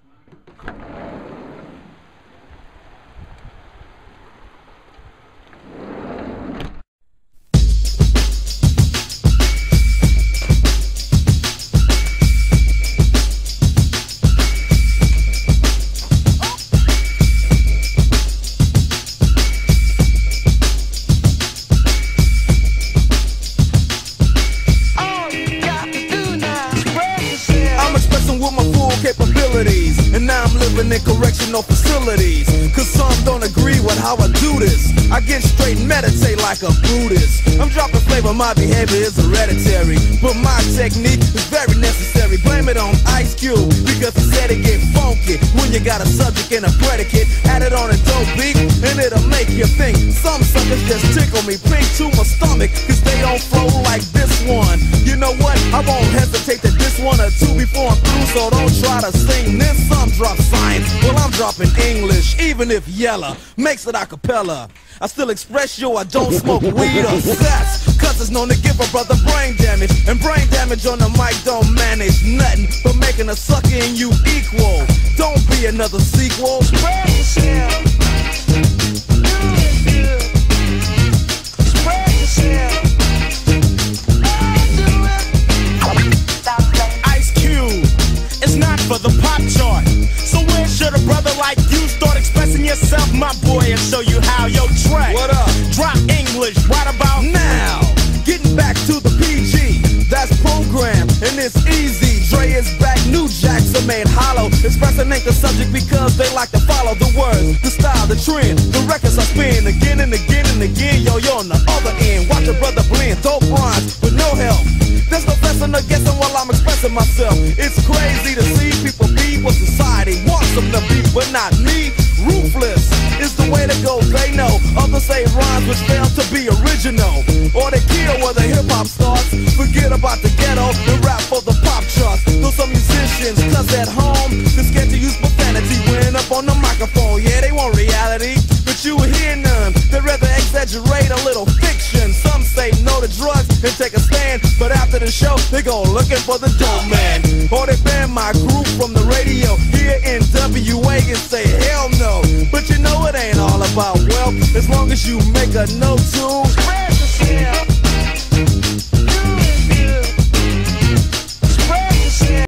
Capabilities, and now I'm living in correctional facilities. Cause some don't agree with how I do this. I get straight and meditate like a Buddhist. I'm dropping flavor, my behavior is hereditary, but my technique is very necessary. Blame it on Ice Cube, because he said it get funky when you got a subject and a predicate. Add it on a dope beat, and it'll make you think. Some suckers just tickle me pink to my stomach, cause they don't flow like this one. You know what? I won't hesitate to diss one or two before I'm through, so don't try to sing this. Some drop science, well I'm dropping English, even if Yella makes it a cappella. I still express yo, I don't smoke weed or sex, cause it's known to give a brother brain damage, and brain damage on the mic don't manage nothing but making a sucker in you equal. Don't be another sequel. Spread yourself. Spread yourself. Ice Cube, it's not for the pop chart. So where should a brother like you start expressing yourself, my boy, and show you how? Yo, track. What up? Drop English right about now. Getting back to the PG, that's programmed, and it's easy. Dre is back, new jacks are made hollow. Expressing ain't the subject because they like to follow the words, the style, the trend. The records I spin again and again and again. Yo, you're on the other end. Watch a brother blend dope rhymes with no help. There's no lesson or guessing while I'm expressing myself. It's crazy to see people be what society wants them to be, but not me. Ruthless is the way to go, they know. Others say rhymes which fail to be original, or they kill where the hip-hop starts. Forget about the ghetto and rap for the pop charts. Though some musicians, cause at home they're scared to use profanity when up on the microphone. Yeah, they want reality, but you hear none. They'd rather exaggerate a little fiction. Some say no to drugs and take a stand, but after the show they go looking for the dope man. Or they ban my group from the radio here in WA and say hell no. But you know it ain't all about wealth, as long as you make a note to